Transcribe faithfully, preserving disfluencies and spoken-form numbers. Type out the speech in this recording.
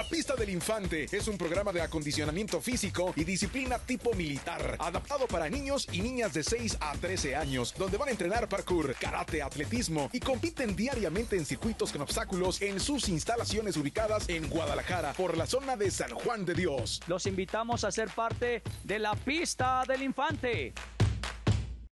Pista del Infante es un programa de acondicionamiento físico y disciplina tipo militar, adaptado para niños y niñas de seis a trece años, donde van a entrenar parkour, karate, atletismo y compiten diariamente en circuitos con obstáculos en sus instalaciones ubicadas en Guadalajara, por la zona de San Juan de Dios. Los invitamos a ser parte de la Pista del Infante.